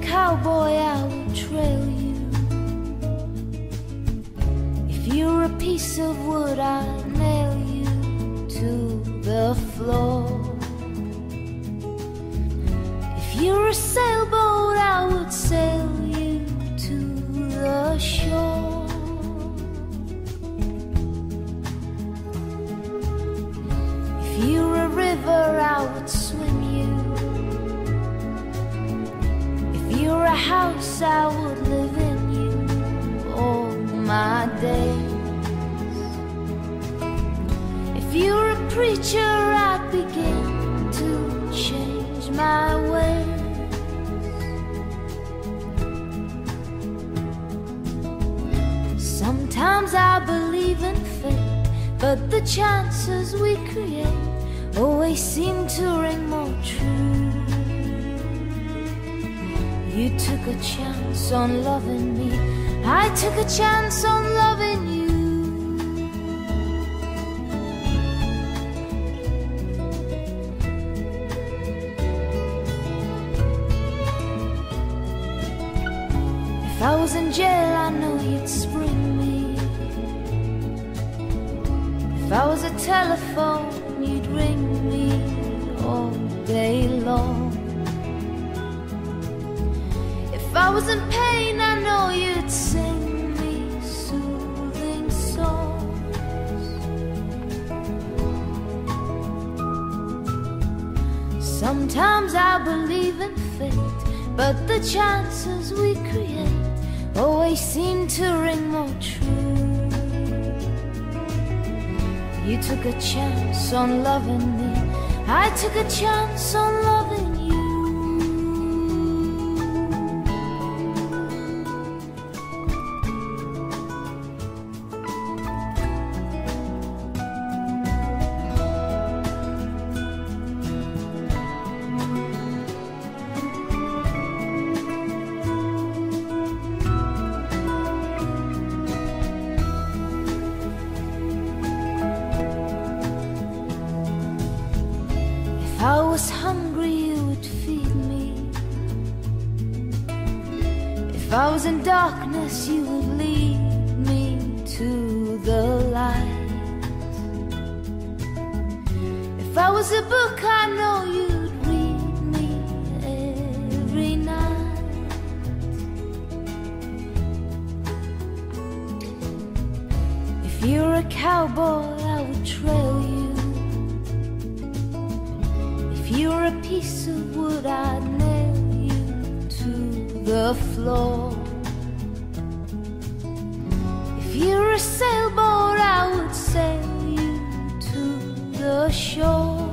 cowboy, I will trail you. If you're a piece of wood, I'll nail you to the floor. If you're a sailboat, I would sail you to the shore. If you're a river, I would swim you. If you're a house, I would live in you all my days. If you're a preacher, I'd begin to change my ways. Sometimes I believe in fate, but the chances we create always seem to ring more true. You took a chance on loving me, I took a chance on loving you. If I was in jail, I know you'd spring me. If I was a telephone, you'd ring me all day long. If I was in pain, I know you'd sing me soothing songs. Sometimes I believe in fate, but the chances we create always seem to ring more true. You took a chance on loving me, I took a chance on loving you. If I was hungry, you would feed me. If I was in darkness, you would lead me to the light. If I was a book, I know you'd read me every night. If you're a cowboy, I would trail you. If you're a piece of wood, I'd nail you to the floor. If you're a sailboat, I would sail you to the shore.